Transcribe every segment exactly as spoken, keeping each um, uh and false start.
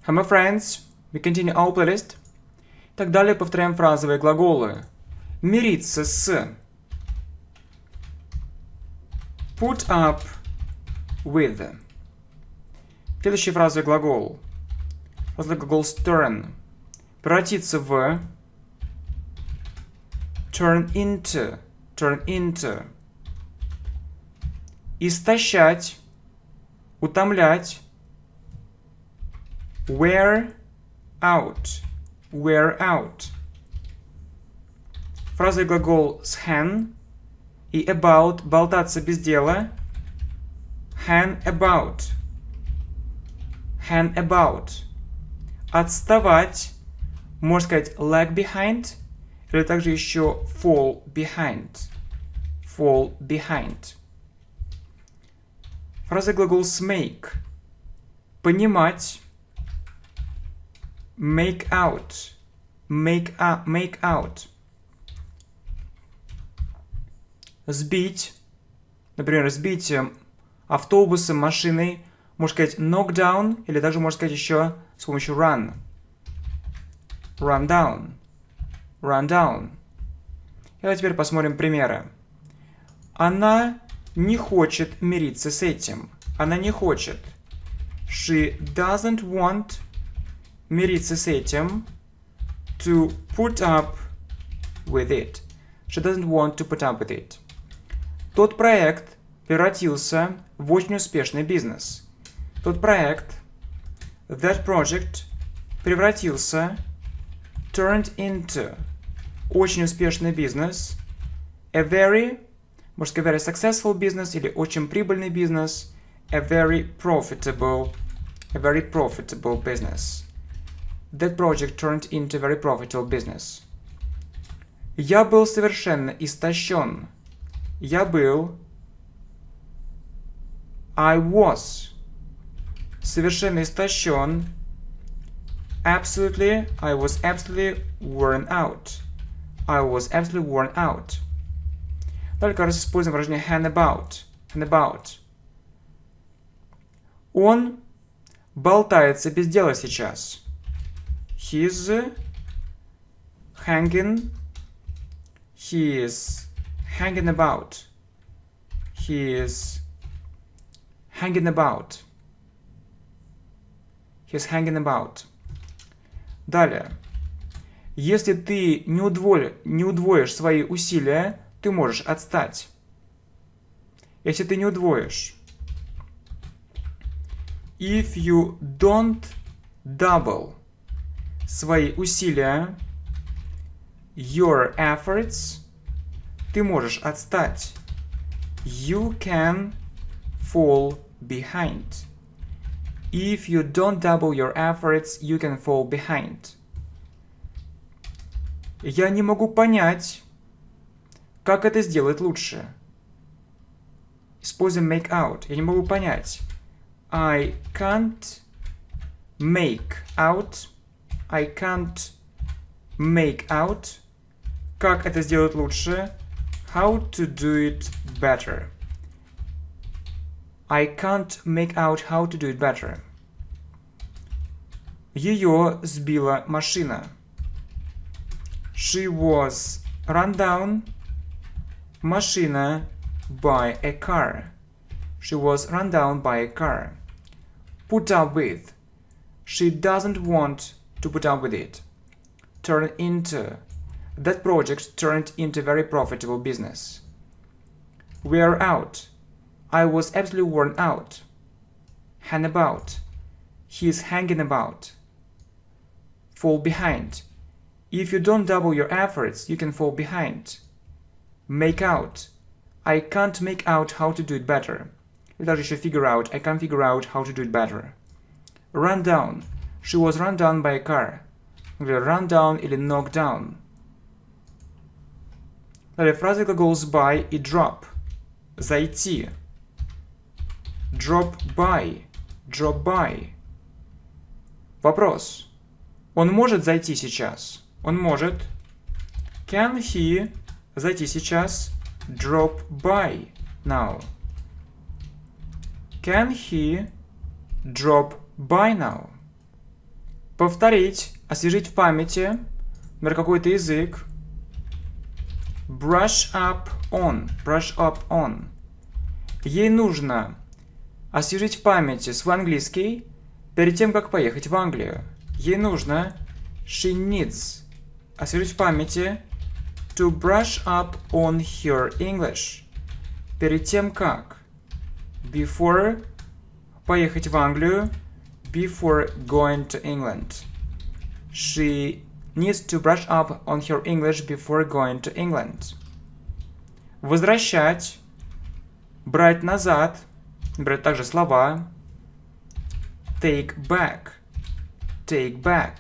Hi, my friends. We continue our playlist. Так далее повторяем фразовые глаголы. Мириться с. Put up with. Следующий фразовый глагол. Фразовый глагол turn. Превратиться в. Turn into. Turn into. Истощать. Утомлять. Wear out. Wear out. Фразовый глагол с hang и about, болтаться без дела. Hang about. Hang about. Отставать. Можно сказать lag behind. Или также еще fall behind. Fall behind. Фразовый глагол с make. Понимать. Make out. Make, a, make out. Сбить. Например, сбить автобусом, машиной. Можно сказать knock down. Или также можно сказать еще с помощью run. Run down. Run down. И вот теперь посмотрим примеры. Она не хочет мириться с этим. Она не хочет. She doesn't want мириться с этим. To put up with it. She doesn't want to put up with it. Тот проект превратился в очень успешный бизнес. Тот проект, that project, превратился, turned into, очень успешный бизнес, a very, можно сказать, very successful business или очень прибыльный бизнес, a very profitable, a very profitable business. That project turned into a very profitable business. Я был совершенно истощен. Я был. I was. Совершенно истощен. Absolutely. I was absolutely worn out. I was absolutely worn out. Только раз используем выражение hang about. Hang about. Он болтается без дела сейчас. He's hanging. He is hanging about. He is hanging about. He's hanging about. Далее. Если ты не, удвои, не удвоишь свои усилия, ты можешь отстать. Если ты не удвоишь. If you don't double свои усилия, your efforts, ты можешь отстать. You can fall behind. If you don't double your efforts, you can fall behind. Я не могу понять, как это сделать лучше. Используем make out. Я не могу понять. I can't make out. I can't make out. Как это сделать лучше? How to do it better. I can't make out how to do it better. Ее сбила машина. She was run down. Машина by a car. She was run down by a car. Put up with. She doesn't want to put up with it. Turn into. That project turned into a very profitable business. Wear out. I was absolutely worn out. Hang about. He is hanging about. Fall behind. If you don't double your efforts, you can fall behind. Make out. I can't make out how to do it better. Или даже еще figure out. I can't figure out how to do it better. Run down. She was run down by a car. Run down или knock down. Далее фразы глаголов by и drop. Зайти. Drop by. Drop by. Вопрос. Он может зайти сейчас? Он может. Can he зайти сейчас? Drop by now. Can he drop by now? Повторить, освежить в памяти, например, какой-то язык. Brush up on, brush up on. Ей нужно освежить в памяти свой английский перед тем, как поехать в Англию. Ей нужно, she needs, освежить в памяти, to brush up on her English. Перед тем, как, before, поехать в Англию, before going to England. She needs to brush up on her English before going to England. Возвращать, брать назад, брать также слова. Take back, take back.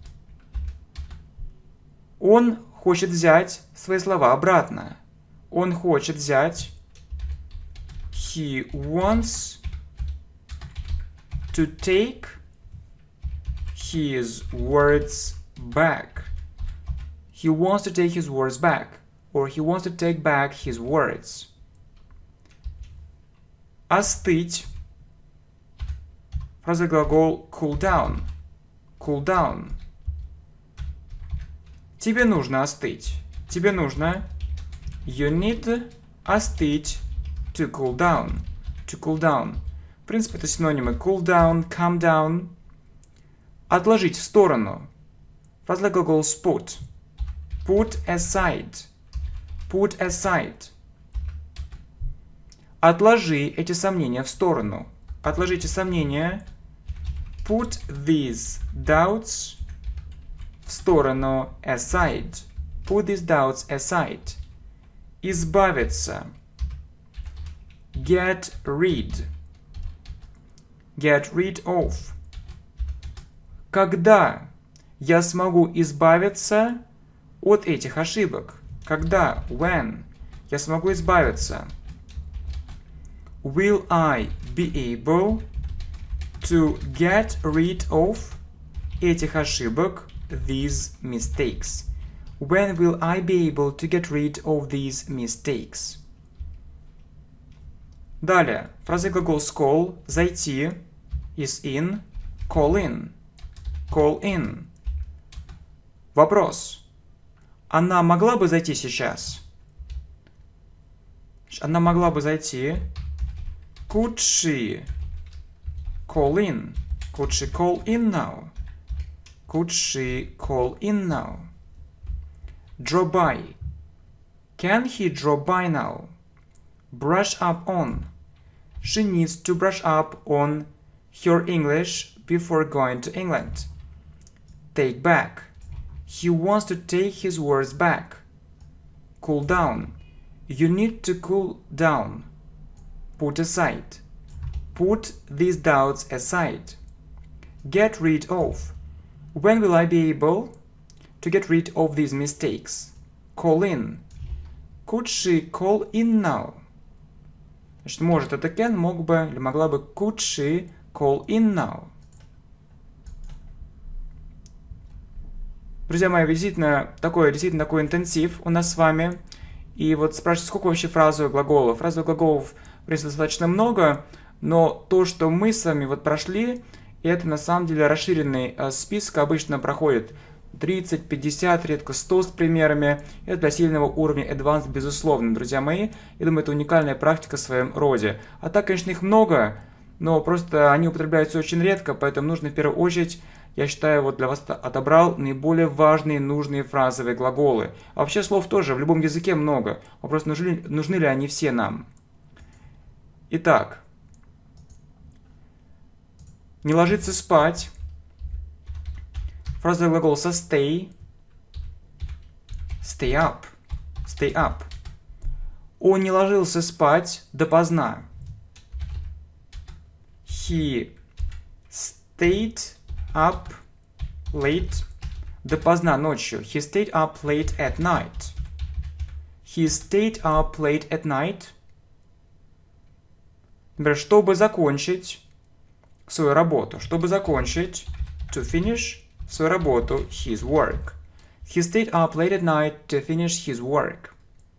Он хочет взять свои слова обратно. Он хочет взять. He wants to take his words back. He wants to take his words back. Or he wants to take back his words. Остыть. Фразовый глагол cool down. Cool down. Тебе нужно остыть. Тебе нужно. You need остыть. To cool down. To cool down. В принципе, это синонимы cool down, calm down. Отложить в сторону. Фразовый глагол put. Put aside. Put aside. Отложи эти сомнения в сторону. Отложите сомнения. Put these doubts в сторону. Aside. Put these doubts aside. Избавиться. Get rid. Get rid of. Когда я смогу избавиться от этих ошибок? Когда? When? Я смогу избавиться. Will I be able to get rid of этих ошибок? These mistakes. When will I be able to get rid of these mistakes? Далее. Фразовый глагол call. Зайти. Is in. Call in. Call in. Вопрос. Она могла бы зайти сейчас? Она могла бы зайти. Could she call in? Could she call in now? Could she call in now? Drop by. Can he drop by now? Brush up on. She needs to brush up on her English before going to England. Take back. He wants to take his words back. Cool down. You need to cool down. Put aside. Put these doubts aside. Get rid of. When will I be able to get rid of these mistakes? Call in. Could she call in now? Значит, может, это can, мог бы, или могла бы could she call in now? Друзья мои, действительно такой, действительно такой интенсив у нас с вами. И вот спрашивают, сколько вообще фразовых глаголов? Фразовых глаголов, в принципе, достаточно много, но то, что мы с вами вот прошли, это на самом деле расширенный э, список, обычно проходит тридцать, пятьдесят, редко сто с примерами. Это для сильного уровня Advanced, безусловно, друзья мои. Я думаю, это уникальная практика в своем роде. А так, конечно, их много, но просто они употребляются очень редко, поэтому нужно в первую очередь, я считаю, вот для вас отобрал наиболее важные, нужные фразовые глаголы. А вообще слов тоже в любом языке много. Вопрос, нужны, нужны ли они все нам. Итак. Не ложиться спать. Фразовый глагол со stay. Stay up. Stay up. Он не ложился спать допоздна. He stayed up late. Допоздна ночью. He stayed up late at night. He stayed up late at night. Например, чтобы закончить свою работу. Чтобы закончить, to finish, свою работу, his work. He stayed up late at night to finish his work.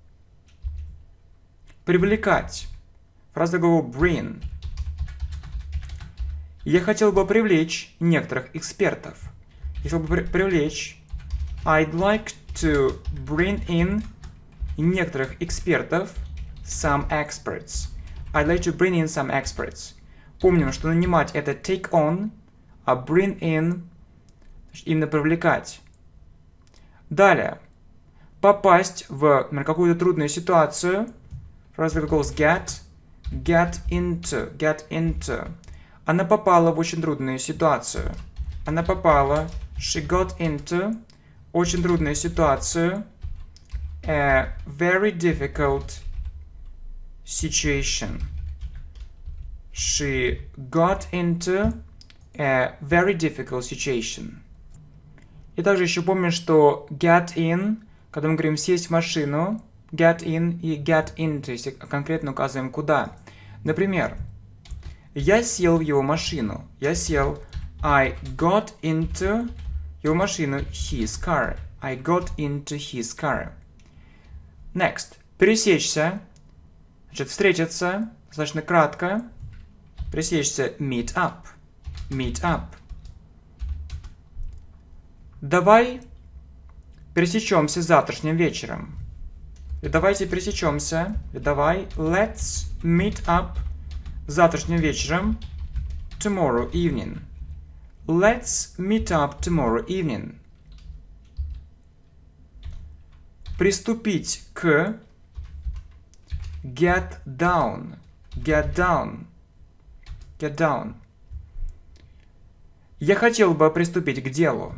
Привлекать. Фраза глагол bring. Я хотел бы привлечь некоторых экспертов. Я хотел бы при привлечь. I'd like to bring in некоторых экспертов. Some experts. I'd like to bring in some experts. Помним, что нанимать это take on, а bring in именно привлекать. Далее. Попасть в например, какую-то трудную ситуацию. Фраза глаголс get. Get into. Get into. Она попала в очень трудную ситуацию. Она попала. She got into. Очень трудную ситуацию. A very difficult situation. She got into a very difficult situation. И также еще помню, что get in, когда мы говорим сесть в машину, get in и get into, если конкретно указываем куда. Например, я сел в его машину. Я сел. I got into его машину, his car. I got into his car. Next. Пересечься. Значит, встретиться. Достаточно кратко. Пересечься. Meet up. Meet up. Давай пересечемся завтрашним вечером. И давайте пересечемся. И давай. Let's meet up завтрашним вечером. Tomorrow evening. Let's meet up tomorrow evening. Приступить к. Get down. Get down. Get down. Я хотел бы приступить к делу.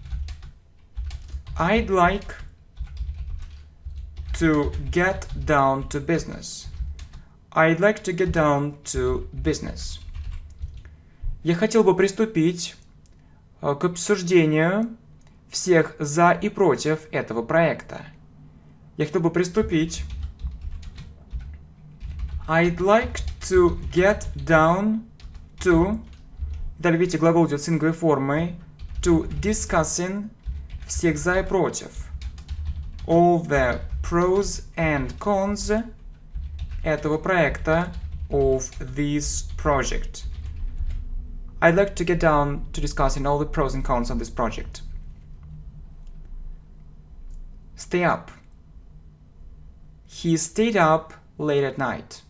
I'd like to get down to business. I'd like to get down to business. Я хотел бы приступить к обсуждению всех за и против этого проекта. Я хотел бы приступить. I'd like to get down to. Далее, видите, глагол идет с инговой формой. To discussing всех за и против. All the pros and cons этого проекта. Of this project. I'd like to get down to discussing all the pros and cons of this project. Stay up. He stayed up late at night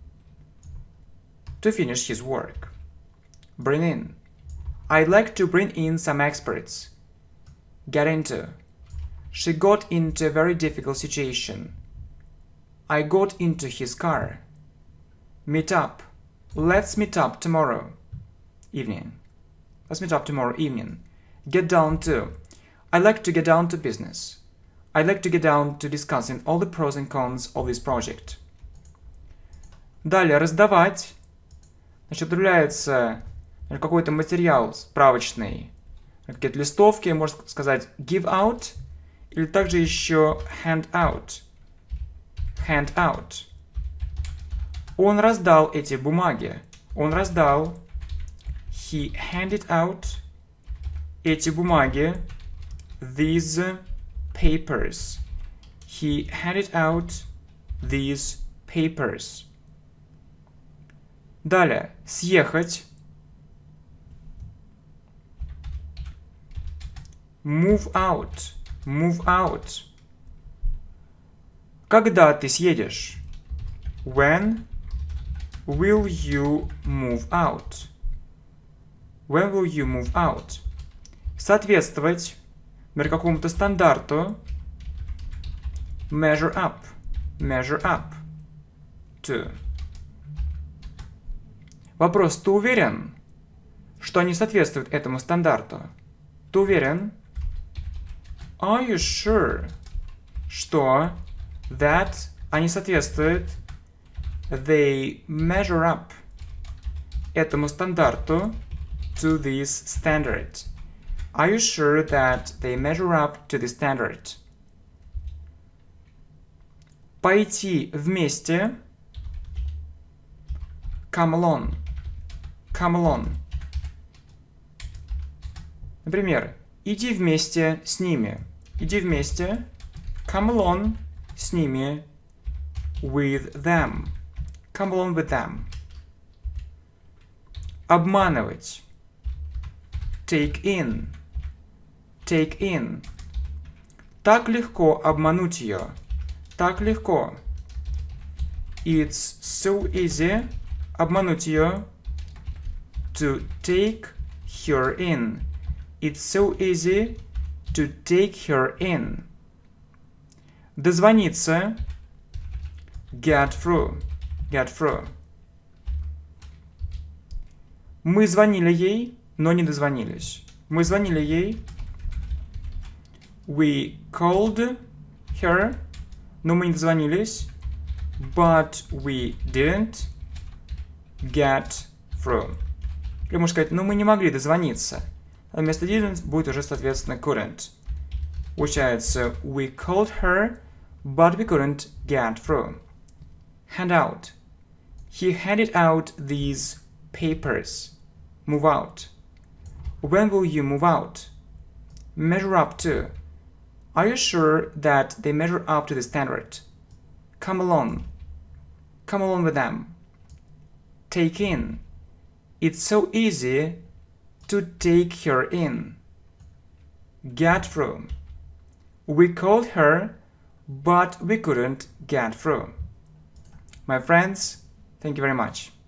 to finish his work. Bring in. I'd like to bring in some experts. Get into. She got into a very difficult situation. I got into his car. Meet up. Let's meet up tomorrow evening. Let's meet up tomorrow evening. Get down to. I'd like to get down to business. I'd like to get down to discussing all the pros and cons of this project. Далее, раздавать. Значит, употребляется какой-то материал справочный. Какие-то листовки, можно сказать give out. Или также еще hand out. Hand out. Он раздал эти бумаги. Он раздал. He handed out эти бумаги. These papers. He handed out these papers. Далее. Съехать. Move out. Move out. Когда ты съедешь? When will you move out? When will you move out? Соответствовать, например, какому-то стандарту. Measure up. Measure up. To. Вопрос, ты уверен, что они соответствуют этому стандарту? Ты уверен? Are you sure, что that они соответствуют they measure up этому стандарту to this standard? Are you sure that they measure up to this standard? Пойти вместе. Come along. Come along. Например, иди вместе с ними. Иди вместе. Come along с ними. With them. Come along with them. Обманывать. Take in. take in. Так легко обмануть ее. Так легко. It's so easy обмануть ее. To take her in. It's so easy to take her in. Дозвониться. Get through. Get through. Мы звонили ей, но не дозвонились. Мы звонили ей. We called her, но мы не дозвонились. But we didn't get through. Или можно сказать, но мы не могли дозвониться. А вместо didn't будет уже, соответственно, couldn't. Получается, we called her, but we couldn't get through. Hand out. He handed out these papers. Move out. When will you move out? Measure up to. Are you sure that they measure up to the standard? Come along. Come along with them. Take in. It's so easy to take her in. Get through. We called her, but we couldn't get through. My friends, thank you very much.